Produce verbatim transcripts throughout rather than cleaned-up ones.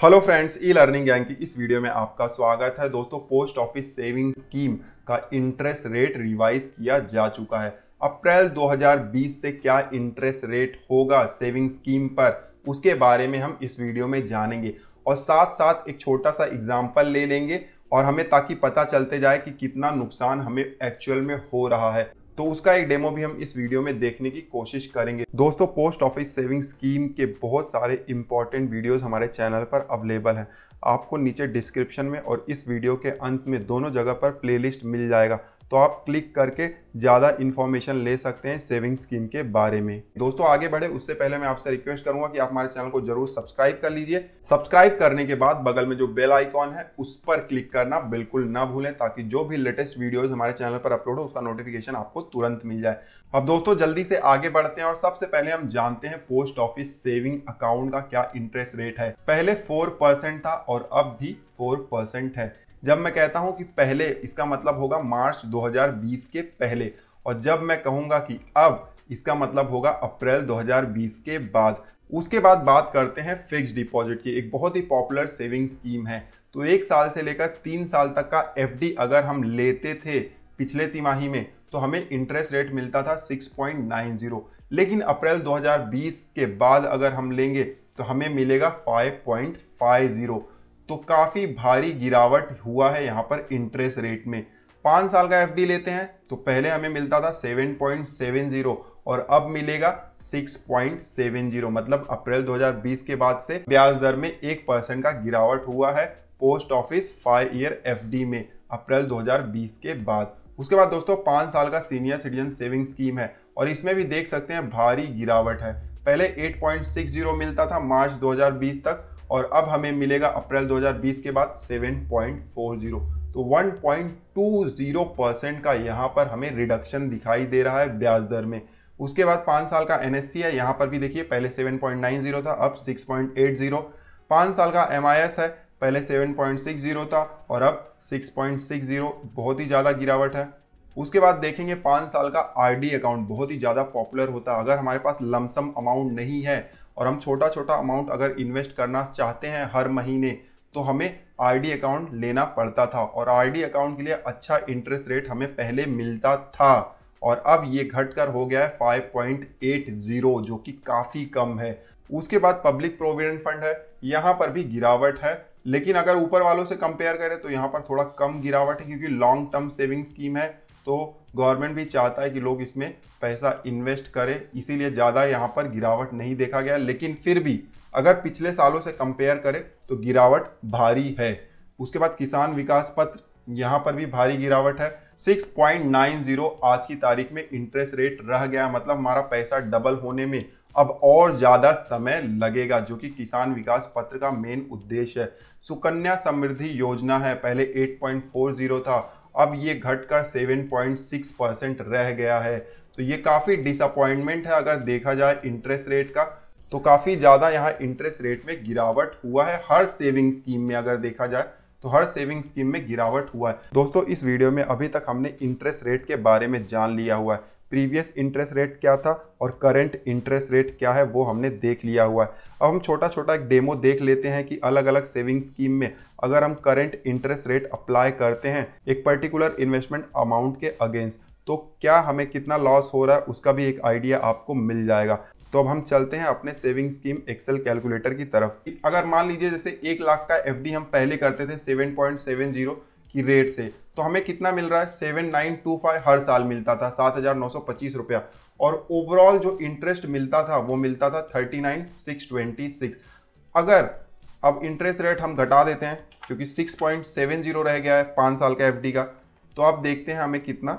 Hello friends, E learning gang की इस video में आपका स्वागत है। दोस्तों, पोस्ट ऑफिस सेविंग स्कीम का इंटरेस्ट रेट रिवाइज किया जा चुका है। अप्रैल दो हज़ार बीस से क्या इंटरेस्ट रेट होगा सेविंग स्कीम पर, उसके बारे में हम इस वीडियो में जानेंगे और साथ साथ एक छोटा सा एग्जाम्पल ले लेंगे और हमें ताकि पता चलते जाए कि कितना नुकसान हमें एक्चुअल में हो रहा है, तो उसका एक डेमो भी हम इस वीडियो में देखने की कोशिश करेंगे। दोस्तों, पोस्ट ऑफिस सेविंग स्कीम के बहुत सारे इंपॉर्टेंट वीडियोस हमारे चैनल पर अवेलेबल हैं। आपको नीचे डिस्क्रिप्शन में और इस वीडियो के अंत में दोनों जगह पर प्लेलिस्ट मिल जाएगा, तो आप क्लिक करके ज़्यादा इन्फॉर्मेशन ले सकते हैं सेविंग स्कीम के बारे में। दोस्तों, आगे बढ़े उससे पहले मैं आपसे रिक्वेस्ट करूंगा कि आप हमारे चैनल को जरूर सब्सक्राइब कर लीजिए। सब्सक्राइब करने के बाद बगल में जो बेल आइकॉन है उस पर क्लिक करना बिल्कुल ना भूलें, ताकि जो भी लेटेस्ट वीडियोस हमारे चैनल पर अपलोड हो उसका नोटिफिकेशन आपको तुरंत मिल जाए। अब दोस्तों, जल्दी से आगे बढ़ते हैं और सबसे पहले हम जानते हैं पोस्ट ऑफिस सेविंग अकाउंट का क्या इंटरेस्ट रेट है। पहले फोर परसेंट था और अब भी फोर परसेंट है। जब मैं कहता हूं कि पहले, इसका मतलब होगा मार्च दो हज़ार बीस के पहले, और जब मैं कहूंगा कि अब, इसका मतलब होगा अप्रैल दो हज़ार बीस के बाद। उसके बाद बात करते हैं फिक्स्ड डिपॉजिट की। एक बहुत ही पॉपुलर सेविंग स्कीम है। तो एक साल से लेकर तीन साल तक का एफडी अगर हम लेते थे पिछले तिमाही में, तो हमें इंटरेस्ट रेट मिलता था सिक्स पॉइंट नाइन ज़ीरो। लेकिन अप्रैल दो हज़ार बीस के बाद अगर हम लेंगे तो हमें मिलेगा फाइव पॉइंट फाइव ज़ीरो। तो काफी भारी गिरावट हुआ है यहाँ पर इंटरेस्ट रेट में। पाँच साल का एफडी लेते हैं तो पहले हमें मिलता था सेवन पॉइंट सेवन ज़ीरो और अब मिलेगा सिक्स पॉइंट सेवन ज़ीरो। मतलब अप्रैल दो हज़ार बीस के बाद से ब्याज दर में एक परसेंट का गिरावट हुआ है post office five year FD में अप्रैल दो हज़ार बीस के बाद। उसके बाद दोस्तों, पाँच साल का सीनियर सिटीजन सेविंग स्कीम है और इसमें भी देख सकते हैं भारी गिरावट है। पहले एट पॉइंट सिक्स ज़ीरो मिलता था मार्च दो हज़ार बीस तक और अब हमें मिलेगा अप्रैल दो हज़ार बीस के बाद सेवन पॉइंट फोर ज़ीरो। तो one point two zero percent का यहाँ पर हमें रिडक्शन दिखाई दे रहा है ब्याज दर में। उसके बाद पाँच साल का एनएससी है, यहाँ पर भी देखिए पहले सेवन पॉइंट नाइन ज़ीरो था, अब सिक्स पॉइंट एट ज़ीरो। पाँच साल का एमआईएस है, पहले सेवन पॉइंट सिक्स ज़ीरो था और अब सिक्स पॉइंट सिक्स ज़ीरो। बहुत ही ज़्यादा गिरावट है। उसके बाद देखेंगे पाँच साल का आरडी अकाउंट, बहुत ही ज़्यादा पॉपुलर होता है। अगर हमारे पास लमसम अमाउंट नहीं है और हम छोटा छोटा अमाउंट अगर इन्वेस्ट करना चाहते हैं हर महीने, तो हमें आरडी अकाउंट लेना पड़ता था और आरडी अकाउंट के लिए अच्छा इंटरेस्ट रेट हमें पहले मिलता था और अब ये घटकर हो गया है फाइव पॉइंट एट ज़ीरो, जो कि काफ़ी कम है। उसके बाद पब्लिक प्रोविडेंट फंड है, यहाँ पर भी गिरावट है, लेकिन अगर ऊपर वालों से कंपेयर करें तो यहाँ पर थोड़ा कम गिरावट है, क्योंकि लॉन्ग टर्म सेविंग स्कीम है तो गवर्नमेंट भी चाहता है कि लोग इसमें पैसा इन्वेस्ट करें, इसीलिए ज़्यादा यहाँ पर गिरावट नहीं देखा गया। लेकिन फिर भी अगर पिछले सालों से कंपेयर करें तो गिरावट भारी है। उसके बाद किसान विकास पत्र, यहाँ पर भी भारी गिरावट है। सिक्स पॉइंट नाइन ज़ीरो आज की तारीख में इंटरेस्ट रेट रह गया, मतलब हमारा पैसा डबल होने में अब और ज़्यादा समय लगेगा, जो कि किसान विकास पत्र का मेन उद्देश्य है। सुकन्या समृद्धि योजना है, पहले एट पॉइंट फोर ज़ीरो था, अब ये घटकर सेवन पॉइंट सिक्स परसेंट रह गया है। तो ये काफ़ी डिसअपॉइंटमेंट है। अगर देखा जाए इंटरेस्ट रेट का, तो काफ़ी ज़्यादा यहाँ इंटरेस्ट रेट में गिरावट हुआ है। हर सेविंग स्कीम में अगर देखा जाए तो हर सेविंग स्कीम में गिरावट हुआ है। दोस्तों, इस वीडियो में अभी तक हमने इंटरेस्ट रेट के बारे में जान लिया हुआ है। प्रीवियस इंटरेस्ट रेट क्या था और करंट इंटरेस्ट रेट क्या है वो हमने देख लिया हुआ है। अब हम छोटा छोटा एक डेमो देख लेते हैं कि अलग अलग सेविंग स्कीम में अगर हम करंट इंटरेस्ट रेट अप्लाई करते हैं एक पर्टिकुलर इन्वेस्टमेंट अमाउंट के अगेंस्ट, तो क्या हमें कितना लॉस हो रहा है उसका भी एक आइडिया आपको मिल जाएगा। तो अब हम चलते हैं अपने सेविंग स्कीम एक्सेल कैलकुलेटर की तरफ। अगर मान लीजिए जैसे एक लाख का एफडी हम पहले करते थे सेवन पॉइंट सेवन ज़ीरो की रेट से, तो हमें कितना मिल रहा है, सेवन नाइन टू फाइव हर साल मिलता था, सात हजार नौ सौ पच्चीस रुपया। और ओवरऑल जो इंटरेस्ट मिलता था वो मिलता था thirty nine six twenty six. अगर अब इंटरेस्ट रेट हम घटा देते हैं, क्योंकि सिक्स पॉइंट सेवन ज़ीरो रह गया है पाँच साल का एफडी का, तो आप देखते हैं हमें कितना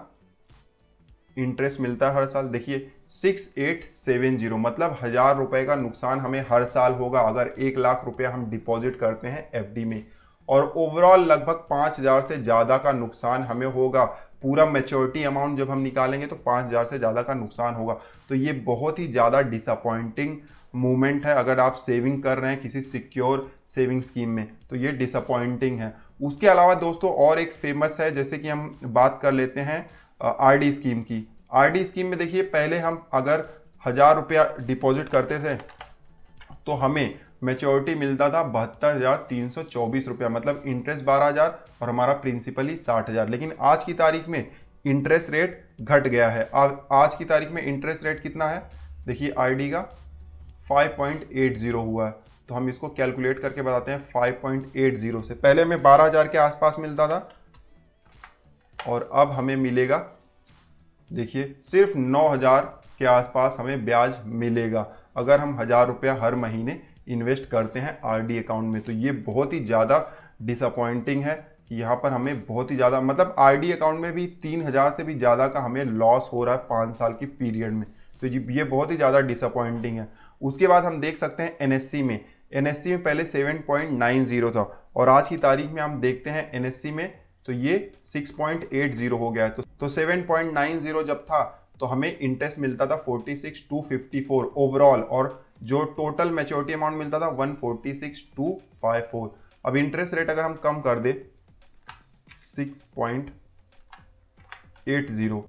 इंटरेस्ट मिलता है हर साल। देखिए सिक्स एट सेवन ज़ीरो, मतलब हजार रुपए का नुकसान हमें हर साल होगा अगर एक लाख रुपया हम डिपॉजिट करते हैं एफडी में। और ओवरऑल लगभग पाँच हज़ार से ज़्यादा का नुकसान हमें होगा। पूरा मैच्योरिटी अमाउंट जब हम निकालेंगे तो पाँच हज़ार से ज़्यादा का नुकसान होगा। तो ये बहुत ही ज़्यादा डिसअपॉइंटिंग मूवमेंट है। अगर आप सेविंग कर रहे हैं किसी सिक्योर सेविंग स्कीम में तो ये डिसअपॉइंटिंग है। उसके अलावा दोस्तों और एक फेमस है, जैसे कि हम बात कर लेते हैं आरडी स्कीम की। आरडी स्कीम में देखिए पहले हम अगर हजार रुपया डिपॉजिट करते थे तो हमें मैच्योरिटी मिलता था बहत्तर हजार तीन सौ चौबीस रुपया, मतलब इंटरेस्ट बारह हजार और हमारा प्रिंसिपल ही साठ हजार। लेकिन आज की तारीख में इंटरेस्ट रेट घट गया है। आज की तारीख में इंटरेस्ट रेट कितना है, देखिए आरडी का फाइव पॉइंट एट जीरो हुआ है। तो हम इसको कैलकुलेट करके बताते हैं। फाइव पॉइंट एट जीरो से पहले हमें बारह हजार के आसपास मिलता था और अब हमें मिलेगा, देखिए सिर्फ नौ हजार के आसपास हमें ब्याज मिलेगा अगर हम हजार रुपया हर महीने इन्वेस्ट करते हैं आरडी अकाउंट में। तो ये बहुत ही ज़्यादा डिसअपॉइंटिंग है कि यहाँ पर हमें बहुत ही ज़्यादा, मतलब आरडी अकाउंट में भी तीन हजार से भी ज़्यादा का हमें लॉस हो रहा है पाँच साल की पीरियड में। तो ये बहुत ही ज़्यादा डिसअपॉइंटिंग है। उसके बाद हम देख सकते हैं एनएससी में। एनएससी में पहले सेवन पॉइंट नाइन जीरो था और आज की तारीख में हम देखते हैं एनएससी में तो ये सिक्स पॉइंट एट जीरो हो गया है। तो, तो सेवन पॉइंट नाइन जीरो जब था तो हमें इंटरेस्ट मिलता था forty six two fifty four overall, और जो टोटल मैच्योरिटी अमाउंट मिलता था one forty six two fifty four. अब इंटरेस्ट रेट अगर हम कम कर दे सिक्स पॉइंट एट जीरो,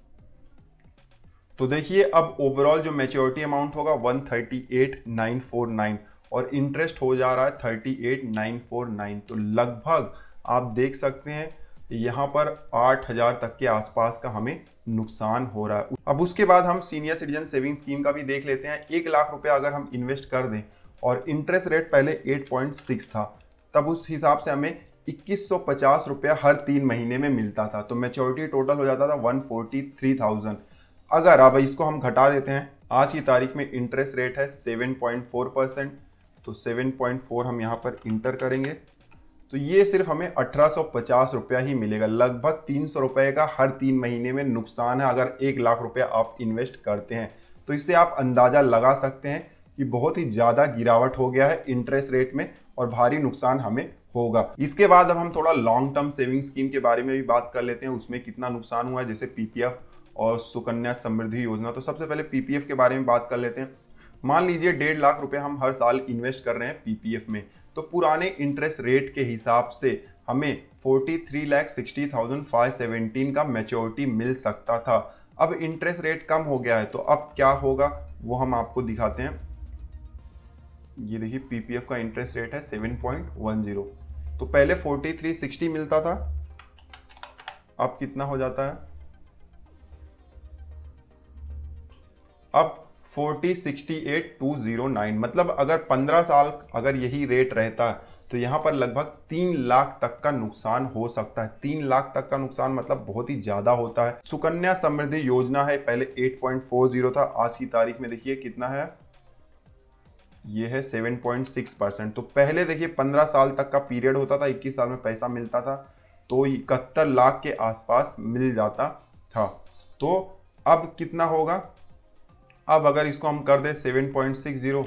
तो देखिए अब ओवरऑल जो मैच्योरिटी अमाउंट होगा one thirty eight nine four nine और इंटरेस्ट हो जा रहा है thirty eight nine four nine. तो लगभग आप देख सकते हैं यहाँ पर आठ हजार तक के आसपास का हमें नुकसान हो रहा है। अब उसके बाद हम सीनियर सिटीजन सेविंग स्कीम का भी देख लेते हैं। एक लाख रुपया अगर हम इन्वेस्ट कर दें और इंटरेस्ट रेट पहले एट पॉइंट सिक्स था, तब उस हिसाब से हमें इक्कीस सौ पचास रुपया हर तीन महीने में मिलता था। तो मैच्योरिटी टोटल हो जाता था वन फोर्टी थ्री थाउजेंड। अगर अब इसको हम घटा देते हैं, आज की तारीख में इंटरेस्ट रेट है सेवन पॉइंट फोर परसेंट, तो सेवन पॉइंट फोर हम यहाँ पर इंटर करेंगे तो ये सिर्फ हमें अठारह सौ पचास रुपया ही मिलेगा। लगभग तीन सौ रुपये का हर तीन महीने में नुकसान है अगर एक लाख रुपया आप इन्वेस्ट करते हैं। तो इससे आप अंदाज़ा लगा सकते हैं कि बहुत ही ज़्यादा गिरावट हो गया है इंटरेस्ट रेट में और भारी नुकसान हमें होगा। इसके बाद अब हम थोड़ा लॉन्ग टर्म सेविंग स्कीम के बारे में भी बात कर लेते हैं, उसमें कितना नुकसान हुआ है, जैसे पीपीएफ और सुकन्या समृद्धि योजना। तो सबसे पहले पीपीएफ के बारे में बात कर लेते हैं। मान लीजिए डेढ़ लाख रुपए हम हर साल इन्वेस्ट कर रहे हैं पीपीएफ में, तो पुराने इंटरेस्ट रेट के हिसाब से हमें forty three lakh sixty thousand five seventeen का मैच्योरिटी मिल सकता था। अब इंटरेस्ट रेट कम हो गया है तो अब क्या होगा वो हम आपको दिखाते हैं। ये देखिए पीपीएफ का इंटरेस्ट रेट है सेवन पॉइंट वन जीरो। तो पहले फोर्टी थ्री सिक्सटी मिलता था, अब कितना हो जाता है, अब forty sixty eight two zero nine. मतलब अगर पंद्रह साल अगर यही रेट रहता तो यहाँ पर लगभग तीन लाख तक का नुकसान हो सकता है। तीन लाख तक का नुकसान मतलब बहुत ही ज्यादा होता है। सुकन्या समृद्धि योजना है, पहले एट पॉइंट फोर जीरो था, आज की तारीख में देखिए कितना है, ये है सेवन पॉइंट सिक्स परसेंट। तो पहले देखिए पंद्रह साल तक का पीरियड होता था, इक्कीस साल में पैसा मिलता था तो इकहत्तर लाख के आसपास मिल जाता था। तो अब कितना होगा, अब अगर इसको हम कर दें सेवन पॉइंट सिक्स जीरो,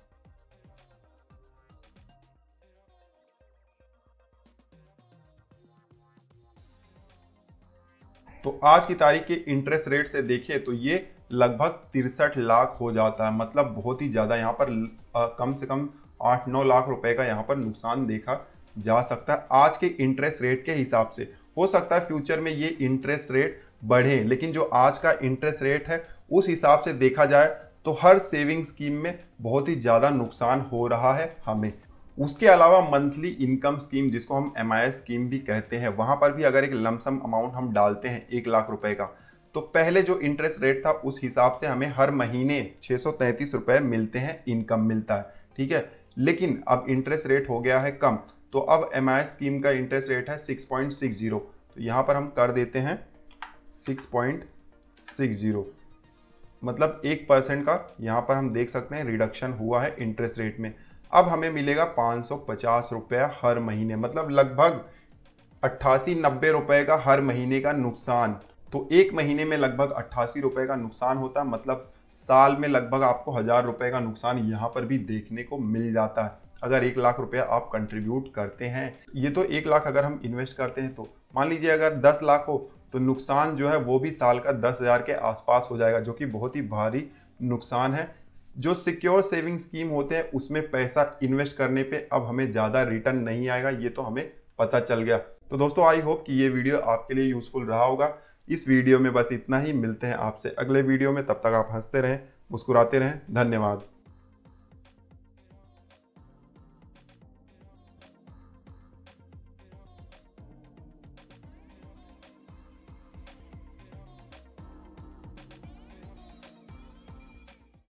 तो आज की तारीख के इंटरेस्ट रेट से देखिए तो ये लगभग तिरसठ लाख हो जाता है। मतलब बहुत ही ज़्यादा यहाँ पर आ, कम से कम आठ नौ लाख रुपए का यहाँ पर नुकसान देखा जा सकता है आज के इंटरेस्ट रेट के हिसाब से। हो सकता है फ्यूचर में ये इंटरेस्ट रेट बढ़े, लेकिन जो आज का इंटरेस्ट रेट है उस हिसाब से देखा जाए तो हर सेविंग स्कीम में बहुत ही ज़्यादा नुकसान हो रहा है हमें। उसके अलावा मंथली इनकम स्कीम, जिसको हम एम आई एस स्कीम भी कहते हैं, वहाँ पर भी अगर एक लमसम अमाउंट हम डालते हैं एक लाख रुपए का, तो पहले जो इंटरेस्ट रेट था उस हिसाब से हमें हर महीने छः सौ तैंतीस रुपये मिलते हैं, इनकम मिलता है, ठीक है। लेकिन अब इंटरेस्ट रेट हो गया है कम, तो अब एम आई एस स्कीम का इंटरेस्ट रेट है सिक्स पॉइंट सिक्स जीरो। तो यहाँ पर हम कर देते हैं सिक्स पॉइंट सिक्स जीरो, मतलब एक परसेंट का यहाँ पर हम देख सकते हैं रिडक्शन हुआ है इंटरेस्ट रेट में। अब हमें मिलेगा पाँच सौ पचास रुपया हर महीने, मतलब लगभग अट्ठासी नब्बे रुपए का हर महीने का नुकसान। तो एक महीने में लगभग अट्ठासी रुपए का नुकसान होता है, मतलब साल में लगभग आपको हजार रुपए का नुकसान यहाँ पर भी देखने को मिल जाता है अगर एक लाख रुपया आप कंट्रीब्यूट करते हैं। ये तो एक लाख अगर हम इन्वेस्ट करते हैं, तो मान लीजिए अगर दस लाख हो तो नुकसान जो है वो भी साल का दस हजार के आसपास हो जाएगा, जो कि बहुत ही भारी नुकसान है। जो सिक्योर सेविंग स्कीम होते हैं उसमें पैसा इन्वेस्ट करने पे अब हमें ज़्यादा रिटर्न नहीं आएगा, ये तो हमें पता चल गया। तो दोस्तों आई होप कि ये वीडियो आपके लिए यूजफुल रहा होगा। इस वीडियो में बस इतना ही, मिलते हैं आपसे अगले वीडियो में, तब तक आप हंसते रहें, मुस्कुराते रहें। धन्यवाद।